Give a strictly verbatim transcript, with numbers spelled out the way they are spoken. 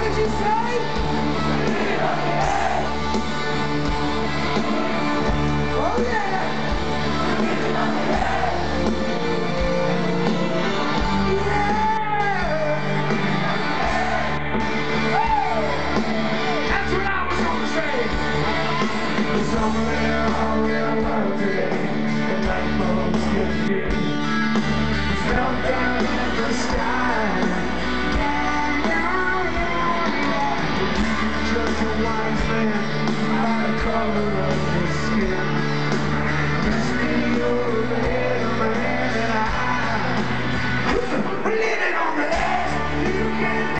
did you say? Oh yeah! That's what I was gonna say! Somewhere I realized it, the light bulbs get big. Fell down in the sky. Judge a wise man by the color of his skin.